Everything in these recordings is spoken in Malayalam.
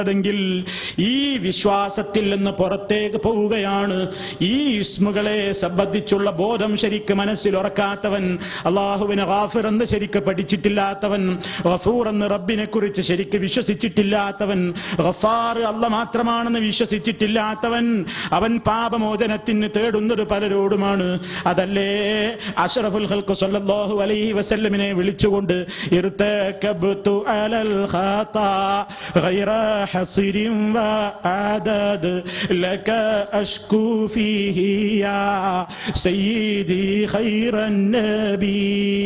വിട്ടതെങ്കിൽ ഈ വിശ്വാസത്തിൽ നിന്ന് പുറത്തേക്ക് പോവുകയാണ്. ഈ ഇസ്മുകളെ സംബന്ധിച്ചുള്ള ബോധം ശരിക്ക് മനസ്സിൽ ഉറക്കാത്തവൻ, അള്ളാഹുവിനെ ഗാഫിർ എന്ന് ശരിക്ക് പഠിച്ചിട്ടില്ലാത്തവൻ, ഗഫൂർ എന്ന് റബ്ബിനെ കുറിച്ച് ശരിക്ക് വിശ്വസിച്ചിട്ടില്ലാത്തവൻ, ഗഫാർ അല്ല മാത്രമാണെന്ന് വിശ്വസിച്ചിട്ടില്ലാത്തവൻ, അവൻ പാപമോചനത്തിന് തേടുന്നത് പലരോടുമാണ്. അതല്ലേ അഷ്റഫുൽ ഖൽഖ് സ്വല്ലല്ലാഹു അലൈഹി വസല്ലമിനെ വിളിച്ചുകൊണ്ട് ഇർതകബ്തു അലൽ ഖാതാ ഗൈറ ഹസിരിൻ വഅദദ് ലക അഷ്കു ഫീഹി യാ സയ്യിദി ഖൈറൻ നബി.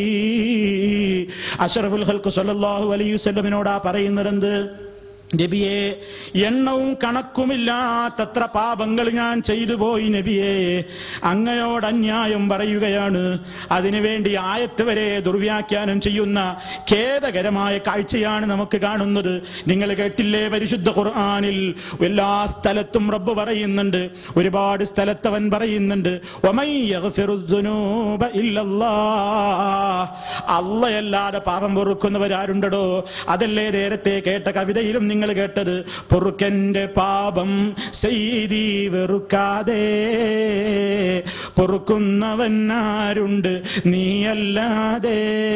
അഷ്റഫുൽ ഖൽഖ് സ്വല്ലല്ലാഹു അലൈഹി വസല്ലമിനോടാ പറയുന്നത്, നബിയെ, എണ്ണവും കണക്കുമില്ലാത്തത്ര പാപങ്ങൾ ഞാൻ ചെയ്തു പോയി നബിയെ, അങ്ങയോട് അന്യായം പറയുകയാണ്. അതിനുവേണ്ടി ആയത്ത് വരെ ദുർവ്യാഖ്യാനം ചെയ്യുന്ന ഖേദകരമായ കാഴ്ചയാണ് നമുക്ക് കാണുന്നത്. നിങ്ങൾ കേട്ടില്ലേ, പരിശുദ്ധ ഖുർആനിൽ എല്ലാ സ്ഥലത്തും റബ്ബ് പറയുന്നുണ്ട്, ഒരുപാട് സ്ഥലത്തവൻ പറയുന്നുണ്ട്, വമൻ യഗ്ഫിറുദ്ദുനൂബ ഇല്ലല്ലാഹ്, അല്ലാഹുവല്ലാതെ പാപം പൊറുക്കുന്നവരാരുണ്ടോ? അതല്ലേ നേരത്തെ കേട്ട കവിതയിലും നിങ്ങൾ കേട്ടത്, പൊറുക്കന്റെ പാപം സയ്യിദി വെറുക്കാതെ പൊറുക്കുന്നവൻ ആരുണ്ട് നീയല്ലാതെ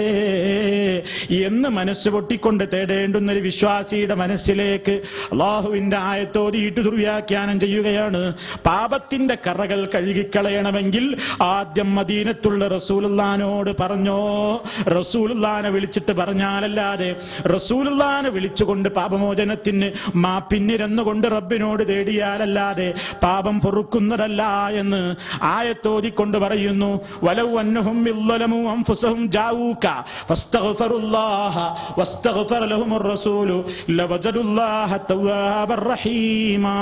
എന്ന് മനസ്സ് പൊട്ടിക്കൊണ്ട് തേടേണ്ടുന്ന ഒരു വിശ്വാസിയുടെ മനസ്സിലേക്ക് അള്ളാഹുവിന്റെ ആയത്തോതിയിട്ട് ദുർവ്യാഖ്യാനം ചെയ്യുകയാണ്. പാപത്തിന്റെ കറകൾ കഴുകിക്കളയണമെങ്കിൽ ആദ്യം മദീനത്തുള്ള റസൂലുള്ളാഹിനോട് പറഞ്ഞോ, റസൂലുള്ളാഹിനെ വിളിച്ചിട്ട് പറഞ്ഞാലല്ലാതെ, റസൂലുള്ളാഹിനെ വിളിച്ചുകൊണ്ട് പാപമോചനത്തിന് മാപ്പിന്നിരന്നുകൊണ്ട് റബ്ബിനോട് തേടിയാലല്ലാതെ പാപം പൊറുക്കുന്നതല്ല എന്ന് ആയത്തോതിക്കൊണ്ട് പറയുന്നു. വലൗ അന്നഹും യളമു അൻഫുസഹും ജാഊക ഫസ്തഗ്ഫിറുല്ലാഹ വസ്തഗ്ഫറ ലഹുമുർ റസൂലു ലവജദുല്ലാഹ തവ്വാബർ റഹീമാ.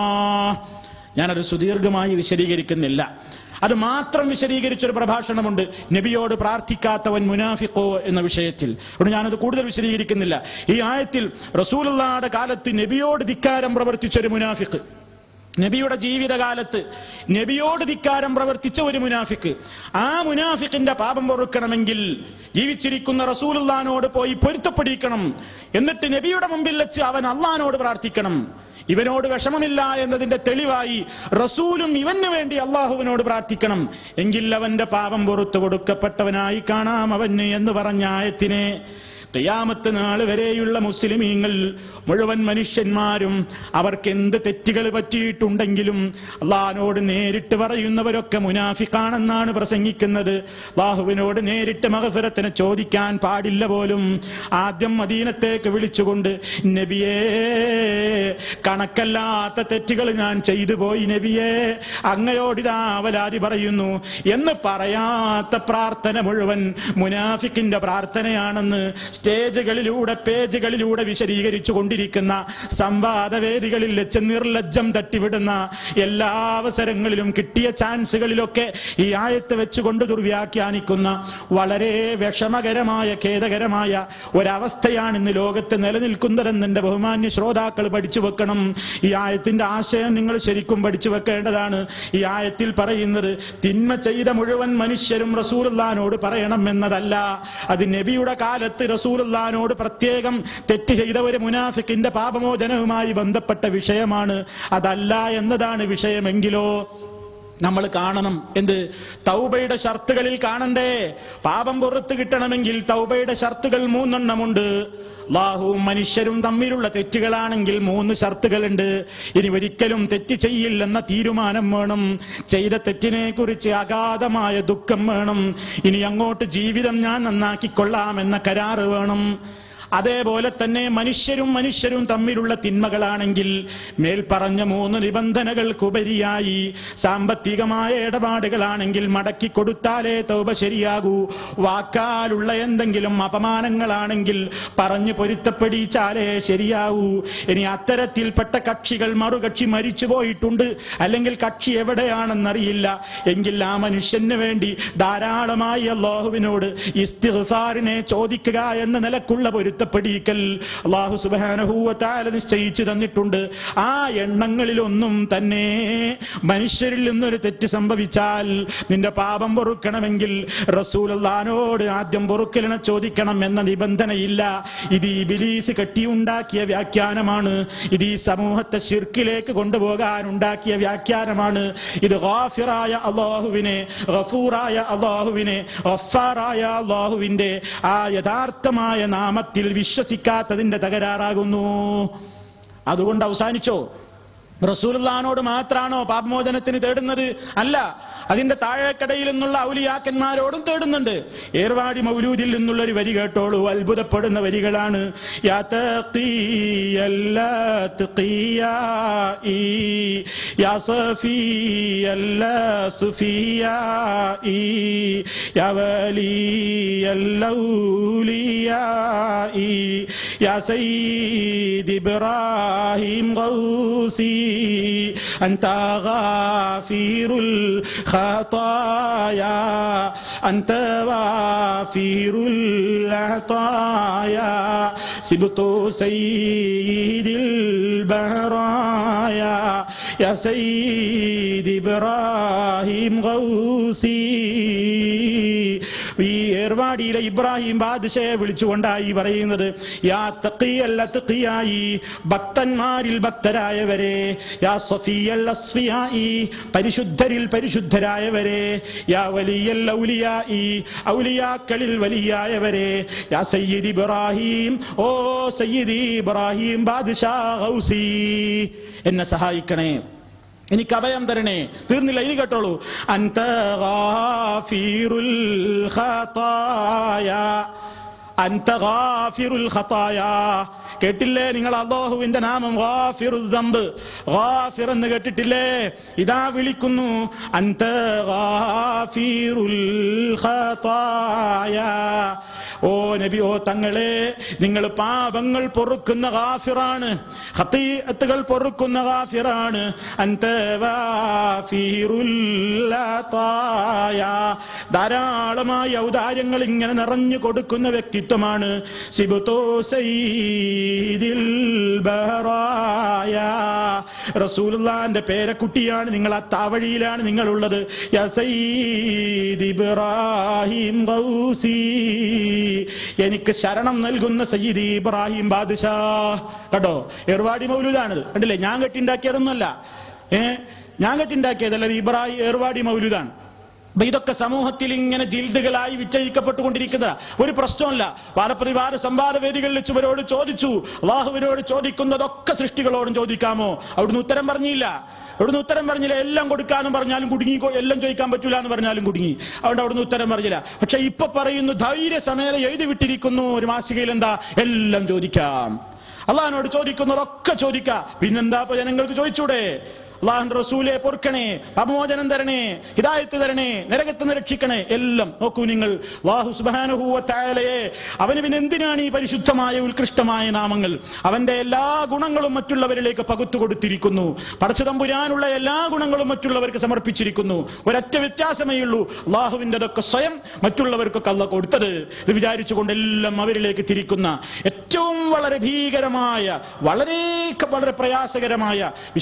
ഞാനത് സുദീർഘമായി വിശദീകരിക്കുന്നില്ല. അത് മാത്രം വിശദീകരിച്ചൊരു പ്രഭാഷണമുണ്ട്, നബിയോട് പ്രാർത്ഥിക്കാത്തവൻ മുനാഫിഖോ എന്ന വിഷയത്തിൽ. അതുകൊണ്ട് ഞാനത് കൂടുതൽ വിശദീകരിക്കുന്നില്ല. ഈ ആയത്തിൽ റസൂലുള്ളാഹിയുടെ കാലത്ത് നബിയോട് ധിക്കാരം പ്രവർത്തിച്ച ഒരു മുനാഫിഖ്, നബിയുടെ ജീവിതകാലത്ത് നബിയോട് ധിക്കാരം പ്രവർത്തിച്ച ഒരു മുനാഫിക്ക്, ആ മുനാഫിക്കിന്റെ പാപം പൊറുക്കണമെങ്കിൽ ജീവിച്ചിരിക്കുന്ന റസൂലുള്ളാഹിനോട് പോയി പൊരുത്തപ്പെടിക്കണം. എന്നിട്ട് നബിയുടെ മുമ്പിൽ വെച്ച് അവൻ അള്ളാഹിനോട് പ്രാർത്ഥിക്കണം. ഇവനോട് വിഷമമില്ല എന്നതിന്റെ തെളിവായി റസൂലും ഇവന് വേണ്ടി അള്ളാഹുവിനോട് പ്രാർത്ഥിക്കണം. എങ്കിൽ അവന്റെ പാപം പുറത്തു കൊടുക്കപ്പെട്ടവനായി കാണാം അവന് എന്ന് പറഞ്ഞ ആയത്തിനെ ഖിയാമത്ത് നാൾ വരെയുള്ള മുസ്ലിമീങ്ങൾ മുഴുവൻ മനുഷ്യന്മാരും അവർക്ക് എന്ത് തെറ്റുകൾ പറ്റിയിട്ടുണ്ടെങ്കിലും അള്ളാഹിനോട് നേരിട്ട് പറയുന്നവരൊക്കെ മുനാഫിഖാണെന്നാണ് പ്രസംഗിക്കുന്നത്. അള്ളാഹുവിനോട് നേരിട്ട് മഗ്ഫിറത്തിനെ ചോദിക്കാൻ പാടില്ല പോലും. ആദ്യം മദീനത്തേക്ക് വിളിച്ചുകൊണ്ട്, നബിയേ, കണക്കല്ലാത്ത തെറ്റുകൾ ഞാൻ ചെയ്തു പോയി നബിയേ, അങ്ങയോടിതാ അവലാതി പറയുന്നു എന്ന് പറയാത്ത പ്രാർത്ഥന മുഴുവൻ മുനാഫിക്കിന്റെ പ്രാർത്ഥനയാണെന്ന് സ്റ്റേജുകളിലൂടെ പേജുകളിലൂടെ വിശദീകരിച്ചു കൊണ്ടിരിക്കുന്ന, സംവാദവേദികളിൽ വെച്ച് നിർലജ്ജം തട്ടിവിടുന്ന, എല്ലാ അവസരങ്ങളിലും കിട്ടിയ ചാൻസുകളിലൊക്കെ ഈ ആയത്ത് വെച്ചുകൊണ്ട് ദുർവ്യാഖ്യാനിക്കുന്ന വളരെ വിഷമകരമായ ഖേദകരമായ ഒരവസ്ഥയാണ് ഇന്ന് ലോകത്ത് നിലനിൽക്കുന്നതെന്ന് എന്റെ ബഹുമാന്യ ശ്രോതാക്കൾ പഠിച്ചു വെക്കണം. ഈ ആയത്തിന്റെ ആശയം നിങ്ങൾ ശരിക്കും പഠിച്ചു വെക്കേണ്ടതാണ്. ഈ ആയത്തിൽ പറയുന്നത് തിന്മ ചെയ്ത മുഴുവൻ മനുഷ്യരും റസൂലുള്ളാഹിനോട് പറയണം എന്നതല്ല. അത് നബിയുടെ കാലത്ത് റസൂലുള്ളാഹിനോട് പ്രത്യേകം തെറ്റ് ചെയ്ത ഒരു മുനാഫിക്കിന്റെ പാപമോചനവുമായി ബന്ധപ്പെട്ട വിഷയമാണ്. അതല്ല എന്നതാണ് വിഷയമെങ്കിലോ നമ്മൾ കാണണം എന്ത്? തൗബയുടെ ഷർത്തുകളിൽ കാണണ്ടേ? പാപം പുറത്ത് കിട്ടണമെങ്കിൽ തൗബയുടെ ഷർത്തുകൾ 3 എണ്ണമുണ്ട്. അല്ലാഹുവും മനുഷ്യരും തമ്മിലുള്ള തെറ്റുകളാണെങ്കിൽ 3 ഷർത്തുകളുണ്ട്. ഇനി ഒരിക്കലും തെറ്റ് ചെയ്യില്ലെന്ന തീരുമാനം വേണം. ചെയ്ത തെറ്റിനെ കുറിച്ച് അഗാധമായ ദുഃഖം വേണം. ഇനി അങ്ങോട്ട് ജീവിതം ഞാൻ നന്നാക്കിക്കൊള്ളാമെന്ന കരാറ് വേണം. അതേപോലെ തന്നെ മനുഷ്യരും തമ്മിലുള്ള തിന്മകളാണെങ്കിൽ മേൽപ്പറഞ്ഞ 3 നിബന്ധനകൾക്കുപരിയായി സാമ്പത്തികമായ ഇടപാടുകളാണെങ്കിൽ മടക്കി കൊടുത്താലേ തൗബ ശരിയാകൂ. വാക്കാലുള്ള എന്തെങ്കിലും അപമാനങ്ങളാണെങ്കിൽ പറഞ്ഞു പൊരുത്തപ്പെടിച്ചാലേ ശരിയാവൂ. ഇനി അത്തരത്തിൽപ്പെട്ട കക്ഷികൾ, മറുകക്ഷി മരിച്ചു പോയിട്ടുണ്ട്, അല്ലെങ്കിൽ കക്ഷി എവിടെയാണെന്നറിയില്ല എങ്കിൽ ആ മനുഷ്യന് വേണ്ടി ധാരാളമായി അല്ലാഹുവിനോട് ഇസ്തിഗ്ഫാറിനെ ചോദിക്കുക എന്ന നിലക്കുള്ള പൊരുത്തം പൊരുത്തപ്പെടിക്കൽ അല്ലാഹു സുബ്ഹാനഹു വ തആല നിശ്ചയിച്ചു തന്നിട്ടുണ്ട്. ആ എണ്ണങ്ങളിലൊന്നും തന്നെ മനുഷ്യരിൽ നിന്നൊരു തെറ്റ് സംഭവിച്ചാൽ നിന്റെ പാപം പൊറുക്കണമെങ്കിൽ റസൂലുള്ളാഹിനോട് ആദ്യം പൊറുക്കലിനെ ചോദിക്കണം എന്ന നിബന്ധനയില്ല. ഇത് ഇബ്ലീസ് കെട്ടിയുണ്ടാക്കിയ വ്യാഖ്യാനമാണ്. ഇത് ഈ സമൂഹത്തെ ശിർക്കിലേക്ക് കൊണ്ടുപോകാൻ ഉണ്ടാക്കിയ വ്യാഖ്യാനമാണ്. ഇത് ഗാഫിറായ അല്ലാഹുവിനെ, ഗഫൂറായ അല്ലാഹുവിനെ, ഗഫാറായ അല്ലാഹുവിന്റെ ആ യഥാർത്ഥമായ നാമത്തിൽ വിശ്വസിക്കാത്തതിന്റെ തകരാറാകുന്നു. അതുകൊണ്ട് അവസാനിച്ചോ? റസൂലുള്ളാഹിനോട് മാത്രാണോ പാപമോചനത്തിന് തേടുന്നത്? അല്ല, അതിന്റെ താഴേക്കടയിൽ നിന്നുള്ള ഔലിയാക്കന്മാരോടും തേടുന്നുണ്ട്. ഏർവാടി മൗലൂദിൽ നിന്നുള്ള ഒരു വരി കേട്ടോളൂ, അത്ഭുതപ്പെടുന്ന വരികളാണ്. യാ തഖിയല്ല തഖിയാഇ യാ സഫിയല്ല സുഫിയാഇ യാ വലിയല്ല ഔലിയാഇ യാ സയ്യിദ് ഇബ്രാഹിം ഗൗസി أنت غافر الخطايا أنت غافر العطايا سبط سيد البرايا يا سيد إبراهيم غوثي. ഈ ഏർവാടിയിലെ ഇബ്രാഹിം ബാദ്ശയെ വിളിച്ചുകൊണ്ടായി പറയുന്നത്, യാ തഖിയൽ തഖിയായി, ഭക്തന്മാരിൽ ഭക്തരായവരെ, യാ സഫിയൽ അസ്ഫിയായി, പരിശുദ്ധരിൽ പരിശുദ്ധരായവരെ, യാ വലിയൽ ഔലിയായി, ഔലിയാക്കളിൽ വലിയായവരെ, യാ സയ്യിദ് ഇബ്രാഹിം, ഓ സയ്യിദ് ഇബ്രാഹിം ബാദ്ശാ ഗൗസി, എന്നെ സഹായിക്കണേ, എനിക്ക് അഭയം തരണേ. തീർന്നില്ല, ഇനി കേട്ടോളൂ. അൻത ഗാഫിറുൽ ഖതായാ, അൻത ഗാഫിറുൽ ഖതായാ. കേട്ടില്ലേ നിങ്ങൾ അല്ലാഹുവിന്റെ നാമം? ഗാഫിറുൽ ദംബ്, ഗാഫിർ എന്ന് കേട്ടിട്ടില്ലേ? ഇതാ വിളിക്കുന്നു, അൻത ഗാഫിറുൽ ഖതായാ. ഓ നബി, ഓ തങ്ങളെ, നിങ്ങൾ പാപങ്ങൾ പൊറുക്കുന്ന ഗാഫിറാണ്, ഖതീഅത്തുകൾ പൊറുക്കുന്ന ഗാഫിറാണ്. അൻത ഗാഫിറുൽ അതായാ, ധാരാളമായി ഔദാര്യങ്ങൾ ഇങ്ങനെ നിറഞ്ഞു കൊടുക്കുന്ന വ്യക്തിത്വമാണ്. സിബ്തു സയ്യിദിൽ ബറായാ, റസൂലുള്ളാഹിന്റെ പേരക്കുട്ടിയാണ് നിങ്ങൾ. ആ താവഴിയിലാണ് നിങ്ങളുള്ളത്. യാ സയ്യിദ് ഇബ്രാഹിം ഗൗസി, എനിക്ക് ശരണം നൽകുന്ന സയ്യിദ് ഇബ്രാഹിം ബാദ്ശാ. കേട്ടോ, ഏർവാടി മൗലൂദാണിത്. കണ്ടില്ലേ? ഞാൻ കെട്ടിണ്ടാക്കിയതൊന്നുമല്ല, ഞാൻ കെട്ടിണ്ടാക്കിയതല്ല, ഇബ്രാഹിം ഏർവാടി മൗലൂദാണ്. അപ്പൊ ഇതൊക്കെ സമൂഹത്തിൽ ഇങ്ങനെ ജിൽദുകളായി വിറ്റഴിക്കപ്പെട്ടുകൊണ്ടിരിക്കുന്ന ഒരു പ്രശ്നമല്ല. വാദപ്രതിവാദ സംവാദ വേദികളിൽ വെച്ചവരോട് ചോദിച്ചു, അള്ളാഹുവിനോട് ചോദിക്കുന്നതൊക്കെ സൃഷ്ടികളോടും ചോദിക്കാമോ? അവിടുന്ന് ഉത്തരം പറഞ്ഞില്ല. എല്ലാം കൊടുക്കാനും പറഞ്ഞാലും കുടുങ്ങി, എല്ലാം ചോദിക്കാൻ പറ്റൂല എന്ന് പറഞ്ഞാലും കുടുങ്ങി. അതുകൊണ്ട് അവിടുന്ന് ഉത്തരം പറഞ്ഞില്ല. പക്ഷെ ഇപ്പൊ പറയുന്നു, ധൈര്യസമേത എഴുതി വിട്ടിരിക്കുന്നു ഒരു മാസികയിൽ, എന്താ, എല്ലാം ചോദിക്കാം. അള്ളാഹിനോട് ചോദിക്കുന്നതൊക്കെ ചോദിക്കാം. പിന്നെന്താ ഇപ്പൊ ജനങ്ങൾക്ക് ചോദിച്ചൂടെ? അല്ലാഹുവിന്റെ റസൂലേ പൊറുക്കണേ, പാപമോചനം തരണേ, ഹിദായത്ത് തരണേ, നരകത്തിൽ നിന്ന് രക്ഷിക്കണേ, എല്ലാം നോക്കൂ നിങ്ങൾ. അല്ലാഹു സുബ്ഹാനഹു വ തആലയെ, അവന് പിന്നെ എന്തിനാണ് ഈ പരിശുദ്ധമായ ഉത്കൃഷ്ടമായ നാമങ്ങൾ? അവന്റെ എല്ലാ ഗുണങ്ങളും മറ്റുള്ളവരിലേക്ക് പകുത്തു കൊടുത്തിരിക്കുന്നു. പടച്ചതമ്പുരാനുള്ള എല്ലാ ഗുണങ്ങളും മറ്റുള്ളവർക്ക് സമർപ്പിച്ചിരിക്കുന്നു. ഒരൊറ്റ വ്യത്യാസമേ ഉള്ളൂ, അള്ളാഹുവിൻ്റെതൊക്കെ സ്വയം മറ്റുള്ളവർക്കൊക്കെ അല്ലാഹു കൊടുത്തത്. ഇത് വിചാരിച്ചുകൊണ്ട് എല്ലാം അവരിലേക്ക് തിരിക്കുന്ന ഏറ്റവും വളരെ ഭീകരമായ, വളരെ പ്രയാസകരമായ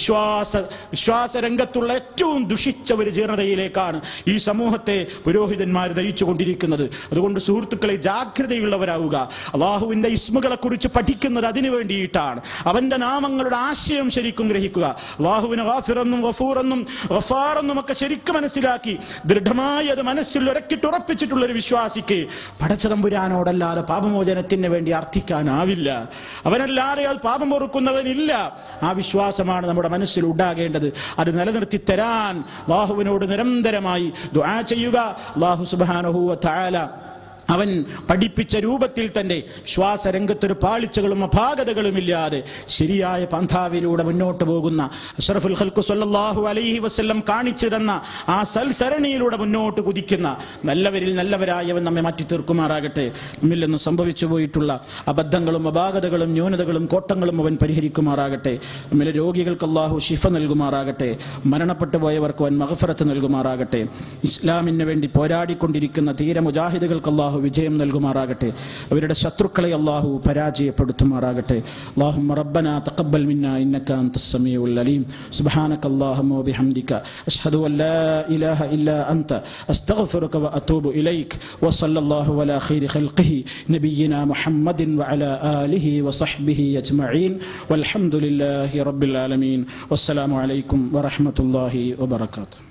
വിശ്വാസ രംഗത്തുള്ള ഏറ്റവും ദുഷിച്ച ഒരു ജീർണതയിലേക്കാണ് ഈ സമൂഹത്തെ പുരോഹിതന്മാർ നയിച്ചു കൊണ്ടിരിക്കുന്നത്. അതുകൊണ്ട് സുഹൃത്തുക്കളെ, ജാഗ്രതയുള്ളവരാവുക. അള്ളാഹുവിന്റെ ഇസ്മുകളെ കുറിച്ച് പഠിക്കുന്നത് അതിനു വേണ്ടിയിട്ടാണ്. അവന്റെ നാമങ്ങളുടെ ആശയം ശരിക്കും ഗ്രഹിക്കുക. അള്ളാഹുവിന് ഗാഫിറെന്നും ഗഫൂറെന്നും ഗഫാറെന്നും ഒക്കെ ശരിക്കും മനസ്സിലാക്കി ദൃഢമായി അത് മനസ്സിൽ ഉറപ്പിച്ചിട്ടുള്ള ഒരു വിശ്വാസിക്ക് പടച്ചതമ്പുരാനോടല്ലാതെ പാപമോചനത്തിന് വേണ്ടി അർത്ഥിക്കാനാവില്ല. അവനല്ലാതെ അത് പാപം പൊറുക്കുന്നവനില്ല. ആ വിശ്വാസമാണ് നമ്മുടെ മനസ്സിൽ ഉണ്ടാകേണ്ടത്. അത് നിലനിർത്തി തരാൻ അല്ലാഹുവിനോട് നിരന്തരമായി ദുആ ചെയ്യുക. അല്ലാഹു സുബ്ഹാനഹു വ തആല അവൻ പഠിപ്പിച്ച രൂപത്തിൽ തന്നെ ശ്വാസരംഗത്തൊരു പാളിച്ചകളും അപാകതകളും ഇല്ലാതെ ശരിയായ പന്ഥാവിലൂടെ മുന്നോട്ട് പോകുന്ന അഷ്റഫുൽ ഖൽഖ് സ്വല്ലല്ലാഹു അലൈഹി വസല്ലം കാണിച്ചു തന്ന ആ സൽസരണിയിലൂടെ മുന്നോട്ട് കുതിക്കുന്ന നല്ലവരിൽ നല്ലവരായവൻ നമ്മെ മാറ്റി തീർക്കുമാറാകട്ടെ. നമ്മിൽ നിന്ന് സംഭവിച്ചു പോയിട്ടുള്ള അബദ്ധങ്ങളും അപാകതകളും ന്യൂനതകളും കോട്ടങ്ങളും അവൻ പരിഹരിക്കുമാറാകട്ടെ. നമ്മിലെ രോഗികൾക്ക് അല്ലാഹു ശിഫ നൽകുമാറാകട്ടെ. മരണപ്പെട്ടു പോയവർക്ക് അവൻ മഗ്ഫിറത്ത് നൽകുമാറാകട്ടെ. ഇസ്ലാമിന് വേണ്ടി പോരാടിക്കൊണ്ടിരിക്കുന്ന ധീര മുജാഹിദുകൾക്ക് അല്ലാഹു വിജയം നൽകുമാറാകട്ടെ. അവരുടെ ശത്രുക്കളെ അല്ലാഹു പരാജയപ്പെടുത്തുമാറാകട്ടെ. അല്ലാഹുമ്മ റബ്ബനാ തഖബ്ബൽ മിന്നാ ഇന്നക അൻതസ് സമീഉൽ അലീം. സുബ്ഹാനക അല്ലാഹുമ്മ വബിഹംദിക അഷ്ഹദു അൻ ലാ ഇലാഹ ഇല്ലാ അൻത അസ്തഗ്ഫിറുക വഅതൂബു ഇലൈക്. വസല്ലല്ലാഹു അലാ ഖൈരി ഖൽഖിഹി നബിയ്യിനാ മുഹമ്മദിൻ വഅലാ ആലിഹി വസഹ്ബിഹി അജ്മഈൻ. വൽഹംദുലില്ലാഹി റബ്ബിൽ ആലമീൻ. വസ്സലാമു അലൈക്കും വറഹ്മത്തുള്ളാഹി വബറകാതുഹു.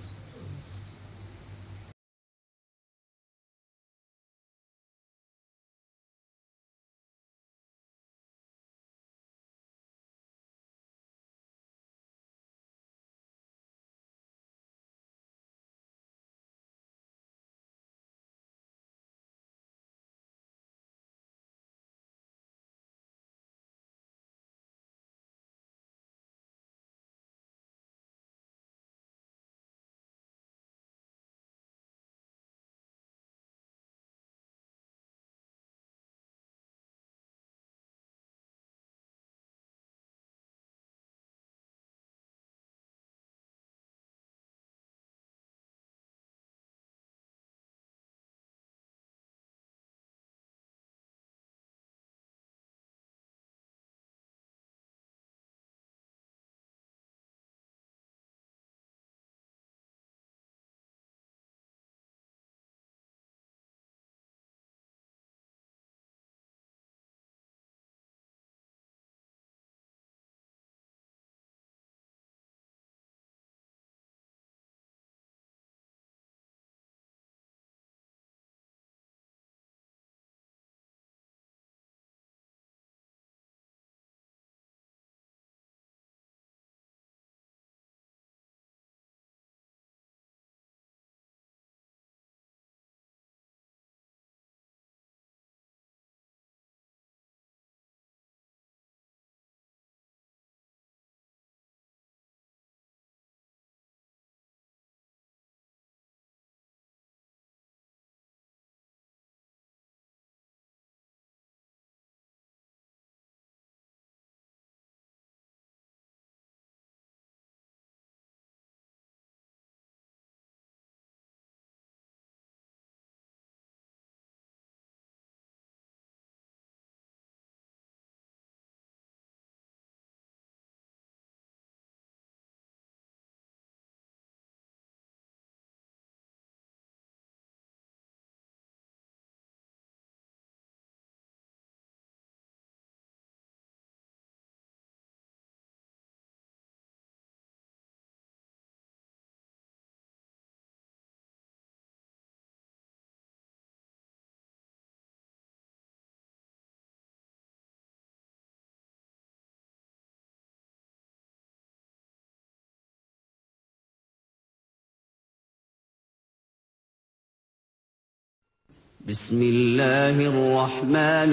بسم الله الرحمن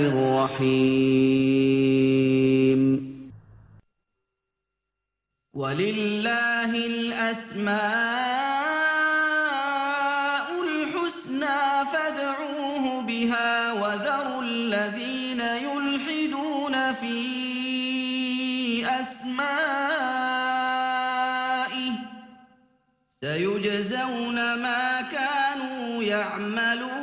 الرحيم ولله الأسماء الحسنى فادعوه بها وذروا الذين يلحدون في أسمائه سيجزون ما كانوا يعملون.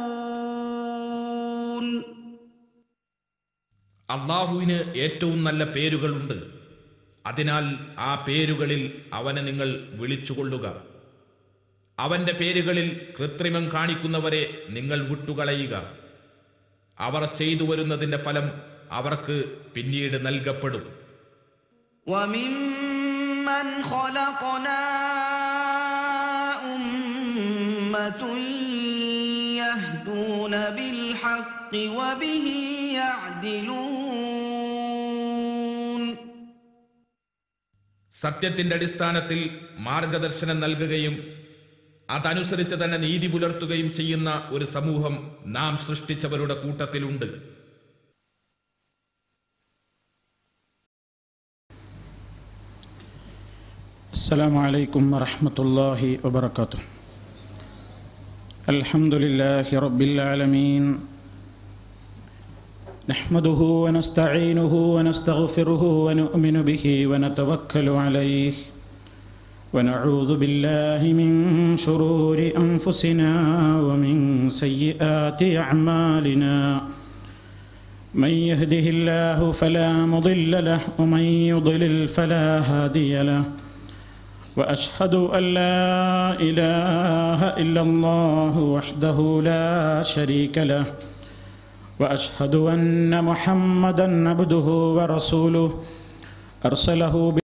അള്ളാഹുവിന് ഏറ്റവും നല്ല പേരുകളുണ്ട്. അതിനാൽ ആ പേരുകളിൽ അവനെ നിങ്ങൾ വിളിച്ചുകൊള്ളുക. അവന്റെ പേരുകളിൽ കൃത്രിമം കാണിക്കുന്നവരെ നിങ്ങൾ വിട്ടുകളയുക. അവർ ചെയ്തു വരുന്നതിന്റെ ഫലം അവർക്ക് പിന്നീട് നൽകപ്പെടും. وَمِمَّنْ خَلَقْنَا أُمَّةٌ يَهْدُونَ بِالْحَقِّ وَبِهِ يَعْدِلُونَ. സത്യത്തിന്റെ അടിസ്ഥാനത്തിൽ മാർഗദർശനം നൽകുകയും അതനുസരിച്ച് തന്നെ നീതി പുലർത്തുകയും ചെയ്യുന്ന ഒരു സമൂഹം നാം സൃഷ്ടിച്ചവരുടെ കൂട്ടത്തിലുണ്ട്. അസ്സലാമു അലൈക്കും വറഹ്മത്തുള്ളാഹി വബറകാതുഹു. അൽഹംദുലില്ലാഹി റബ്ബിൽ ആലമീൻ. നഹ്മദുഹു വനസ്തഈനുഹു വനസ്തഗ്ഫിറുഹു വനുഅ്മിനു ബിഹി വനതവക്കലു അലൈഹി ونعوذ بالله من شرور أنفسنا ومن سيئات أعمالنا من يهده الله فلا مضل له ومن يضلل فلا هادي له وأشهد أن لا إله إلا الله وحده لا شريك له وأشهد أن محمدا عبده ورسوله أرسله